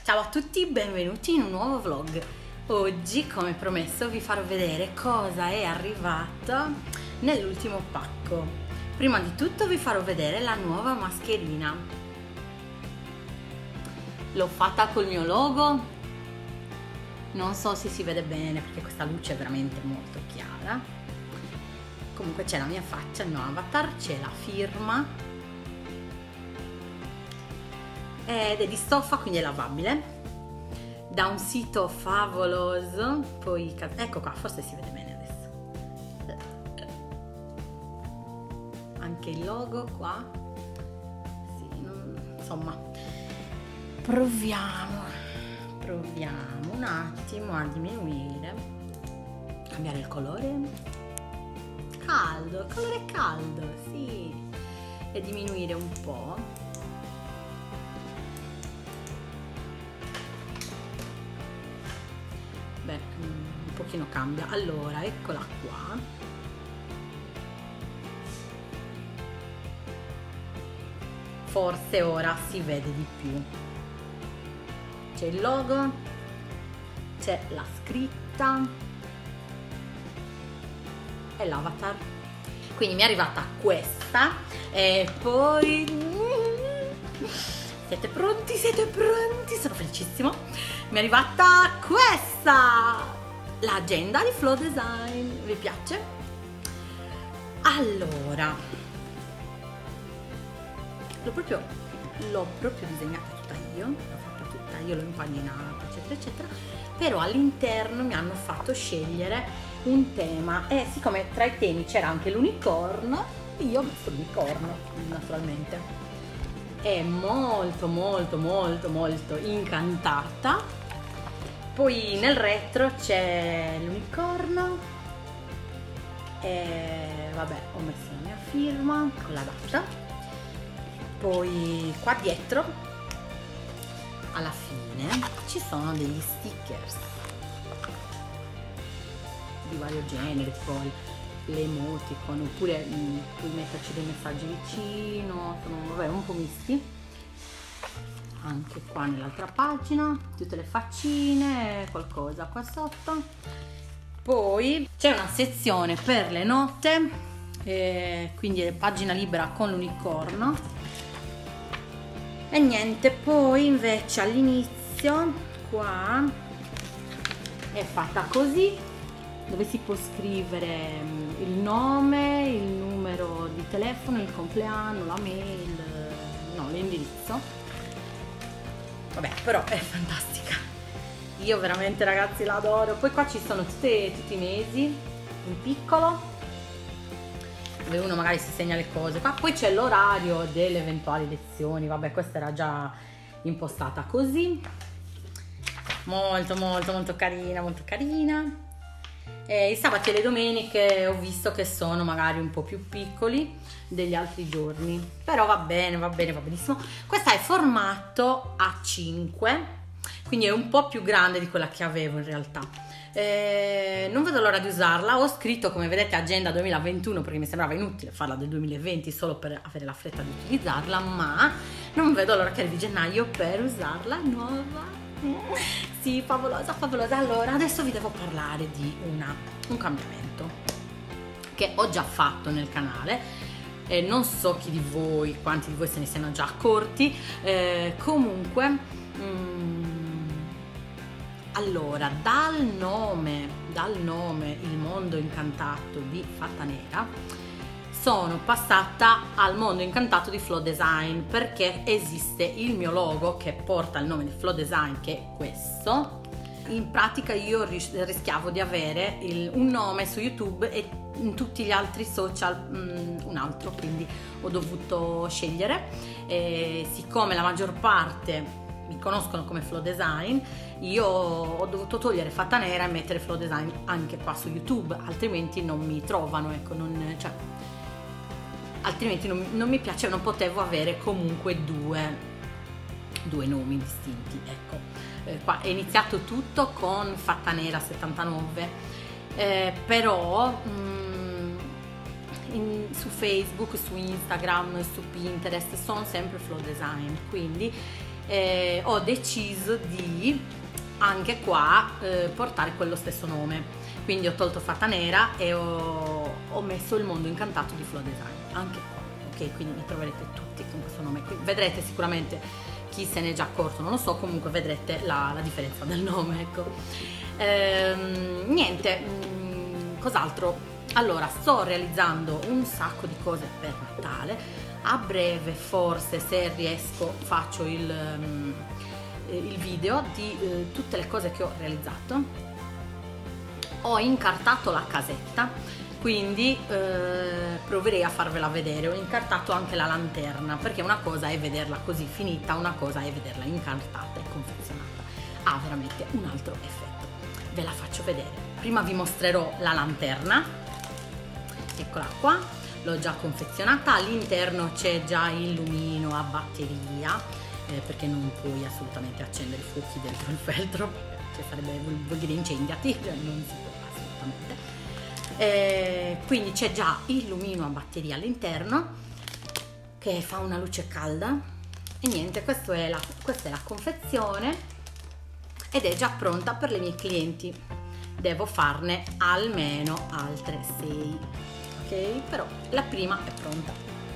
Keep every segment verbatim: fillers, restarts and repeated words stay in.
Ciao a tutti, benvenuti in un nuovo vlog. Oggi, come promesso, vi farò vedere cosa è arrivato nell'ultimo pacco. Prima di tutto vi farò vedere la nuova mascherina. L'ho fatta col mio logo. Non so se si vede bene perché questa luce è veramente molto chiara. Comunque c'è la mia faccia, il mio avatar, c'è la firma. Ed è di stoffa, quindi è lavabile, da un sito favoloso. Poi ecco qua, forse si vede bene adesso, anche il logo qua. Sì, non, insomma, proviamo proviamo un attimo a diminuire, cambiare il colore. Caldo, il colore è caldo, sì, e diminuire un po'. Beh, un pochino cambia. Allora, eccola qua. Forse ora si vede di più. C'è il logo, c'è la scritta e l'avatar. Quindi mi è arrivata questa e poi... Siete pronti? Siete pronti? Sono felicissima. Mi è arrivata questa, l'agenda di Flow Design. Vi piace? Allora, l'ho proprio, l'ho proprio disegnata tutta io, l'ho fatta tutta io, l'ho impaginata, eccetera, eccetera. Però all'interno mi hanno fatto scegliere un tema e siccome tra i temi c'era anche l'unicorno, io ho messo l'unicorno, naturalmente. È molto molto molto molto incantata. Poi nel retro c'è l'unicorno e vabbè, ho messo la mia firma con la data. Poi qua dietro alla fine ci sono degli stickers di vario genere, poi le emoticon, oppure mh, puoi metterci dei messaggi vicino, sono vabbè, un po' misti. Anche qua nell'altra pagina tutte le faccine, qualcosa qua sotto. Poi c'è una sezione per le note, eh, quindi è pagina libera con l'unicorno. E niente, poi invece all'inizio qua è fatta così, dove si può scrivere il nome, il numero di telefono, il compleanno, la mail, no, l'indirizzo. Vabbè, però è fantastica. Io veramente, ragazzi, la adoro. Poi qua ci sono tutte, tutti i mesi in piccolo, dove uno magari si segna le cose. Qua poi c'è l'orario delle eventuali lezioni. Vabbè, questa era già impostata così. Molto molto molto carina, molto carina. E i sabati e le domeniche ho visto che sono magari un po' più piccoli degli altri giorni, però va bene, va bene, va benissimo. Questa è formato A cinque, quindi è un po' più grande di quella che avevo in realtà. Eh, non vedo l'ora di usarla. Ho scritto, come vedete, agenda duemilaventuno perché mi sembrava inutile farla del duemilaventi solo per avere la fretta di utilizzarla, ma non vedo l'ora che arrivi gennaio per usarla nuova. Sì, favolosa, favolosa. Allora, adesso vi devo parlare di una, un cambiamento che ho già fatto nel canale. Eh, non so chi di voi, quanti di voi se ne siano già accorti. Eh, comunque, mm, allora, dal nome, dal nome Il Mondo Incantato di Fatta Nera, sono passata al Mondo Incantato di Flow Design, perché esiste il mio logo che porta il nome di Flow Design, che è questo. In pratica io rischiavo di avere il, un nome su YouTube e in tutti gli altri social um, un altro, quindi ho dovuto scegliere. E siccome la maggior parte mi conoscono come Flow Design, io ho dovuto togliere Fatta Nera e mettere Flow Design anche qua su YouTube, altrimenti non mi trovano, ecco, non, cioè, altrimenti non, non mi piace, non potevo avere comunque due, due nomi distinti, ecco. Eh, qua è iniziato tutto con Fatta Nera settantanove, eh, però mh, in, su Facebook, su Instagram, su Pinterest sono sempre Flow Design, quindi eh, ho deciso di anche qua eh, portare quello stesso nome, quindi ho tolto Fata Nera e ho, ho messo il mondo incantato di Flow Design anche qua, ok? Quindi mi troverete tutti con questo nome. Quindi vedrete sicuramente, chi se ne è già accorto non lo so, comunque vedrete la, la differenza del nome, ecco. Ehm, niente, mh, cos'altro? Allora, sto realizzando un sacco di cose per Natale. A breve, forse, se riesco, faccio il, um, il video di uh, tutte le cose che ho realizzato. Ho incartato la casetta, quindi uh, proverei a farvela vedere. Ho incartato anche la lanterna, perché una cosa è vederla così finita, una cosa è vederla incartata e confezionata. Ha veramente un altro effetto. Ve la faccio vedere. Prima vi mostrerò la lanterna. Eccola qua, l'ho già confezionata, all'interno c'è già il lumino a batteria, eh, perché non puoi assolutamente accendere i fuochi dentro il feltro, che sarebbe, vuol dire incendiati, cioè non si può assolutamente. Eh, quindi c'è già il lumino a batteria all'interno, che fa una luce calda, e niente, questo è la, questa è la confezione, ed è già pronta per le mie clienti. Devo farne almeno altre sei. Ok, però la prima è pronta.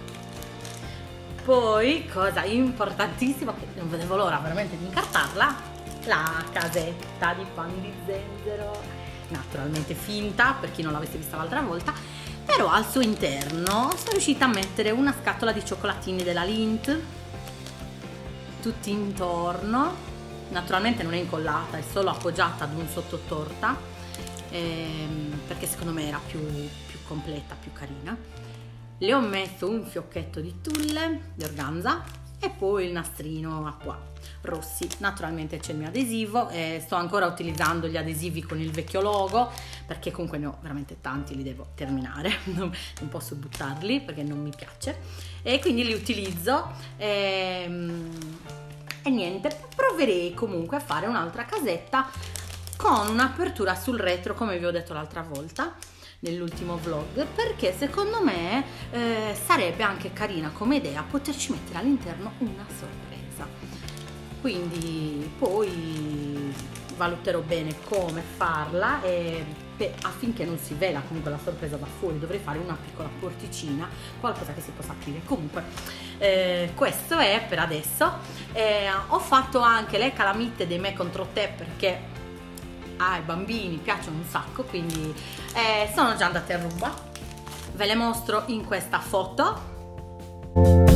Poi, cosa importantissima, che non vedevo l'ora veramente di incartarla, la casetta di pan di zenzero, naturalmente finta per chi non l'avesse vista l'altra volta, però al suo interno sono riuscita a mettere una scatola di cioccolatini della Lindt tutti intorno. Naturalmente non è incollata, è solo appoggiata ad un sottotorta, ehm, perché secondo me era più completa, più carina. Le ho messo un fiocchetto di tulle di organza e poi il nastrino a pois rossi. Naturalmente c'è il mio adesivo e sto ancora utilizzando gli adesivi con il vecchio logo, perché comunque ne ho veramente tanti, li devo terminare, non, non posso buttarli perché non mi piace, e quindi li utilizzo. E, e niente, proverei comunque a fare un'altra casetta con un'apertura sul retro, come vi ho detto l'altra volta nell'ultimo vlog, perché secondo me eh, sarebbe anche carina come idea poterci mettere all'interno una sorpresa. Quindi poi valuterò bene come farla, e beh, affinché non si veda comunque la sorpresa da fuori dovrei fare una piccola porticina, qualcosa che si possa aprire. Comunque eh, questo è per adesso. Eh, ho fatto anche le calamite dei Me contro te, perché ai bambini piacciono un sacco, quindi eh, sono già andate a ruba. Ve le mostro in questa foto.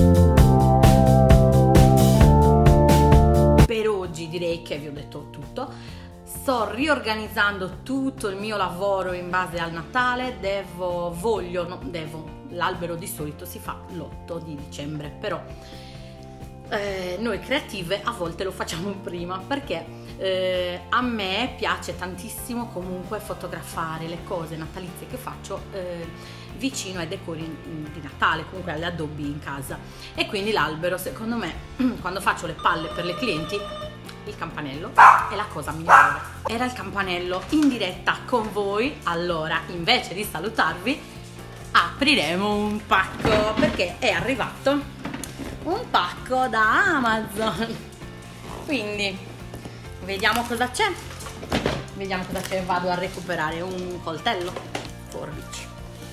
Per oggi direi che vi ho detto tutto. Sto riorganizzando tutto il mio lavoro in base al Natale. Devo, voglio, no, devo, l'albero di solito si fa l'otto di dicembre, però eh, noi creative a volte lo facciamo prima, perché Eh, a me piace tantissimo comunque fotografare le cose natalizie che faccio eh, vicino ai decori di Natale, comunque alle addobbi in casa, e quindi l'albero, secondo me, quando faccio le palle per le clienti, il campanello è la cosa migliore. Era il campanello in diretta con voi. Allora, invece di salutarvi, apriremo un pacco, perché è arrivato un pacco da Amazon, quindi vediamo cosa c'è. Vediamo cosa c'è. Vado a recuperare un coltello, forbici.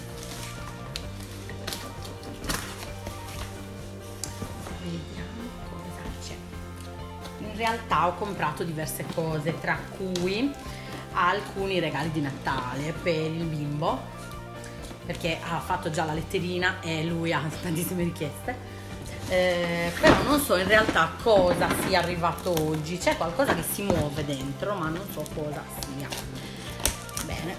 Vediamo cosa c'è. In realtà ho comprato diverse cose, tra cui alcuni regali di Natale per il bimbo, perché ha fatto già la letterina e lui ha tantissime richieste. Eh, però non so in realtà cosa sia arrivato oggi. C'è qualcosa che si muove dentro, ma non so cosa sia. Bene,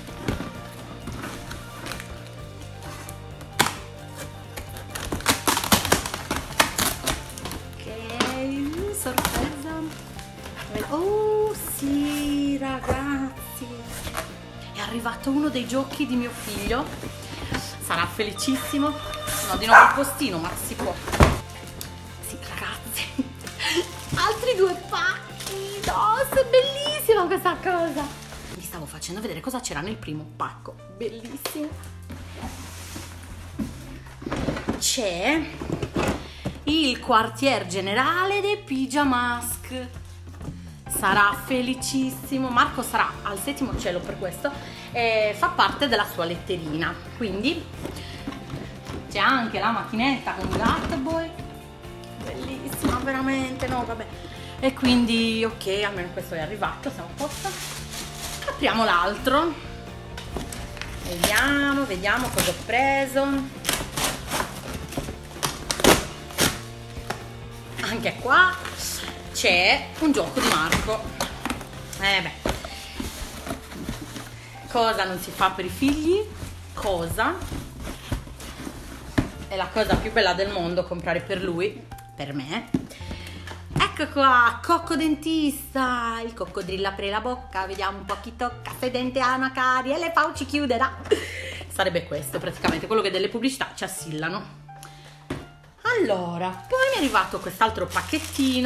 ok, sorpresa. Oh sì ragazzi, è arrivato uno dei giochi di mio figlio, sarà felicissimo. No, di nuovo il postino, ma si può. Sì, ragazzi, altri due pacchi. No, è bellissima questa cosa. Vi stavo facendo vedere cosa c'era nel primo pacco. Bellissimo. C'è il quartier generale dei Pijamask. Sarà felicissimo, Marco sarà al settimo cielo per questo e fa parte della sua letterina. Quindi c'è anche la macchinetta con Gatboy, bellissima veramente, no vabbè. E quindi ok, almeno questo è arrivato, siamo a posto. Apriamo l'altro, vediamo, vediamo cosa ho preso. Anche qua c'è un gioco di Marco. Eh beh, cosa non si fa per i figli? Cosa? È la cosa più bella del mondo comprare per lui, per me. Ecco qua, cocco dentista, il coccodrillo apre la bocca, vediamo un po' chi tocca, se il dente ha una carie, le fauci chiuderà. Sarebbe questo praticamente, quello che delle pubblicità ci assillano. Allora, poi mi è arrivato quest'altro pacchettino.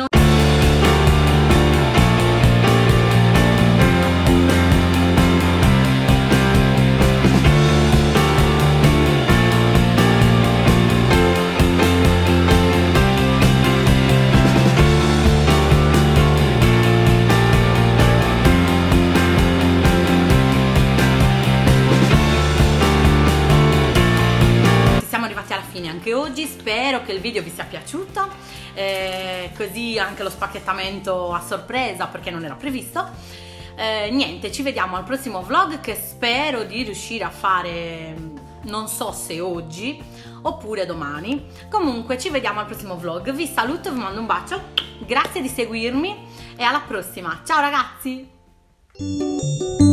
Anche oggi spero che il video vi sia piaciuto, eh, così anche lo spacchettamento a sorpresa perché non era previsto. Eh, niente, ci vediamo al prossimo vlog che spero di riuscire a fare, non so se oggi oppure domani. Comunque ci vediamo al prossimo vlog, vi saluto, vi mando un bacio, grazie di seguirmi e alla prossima, ciao ragazzi!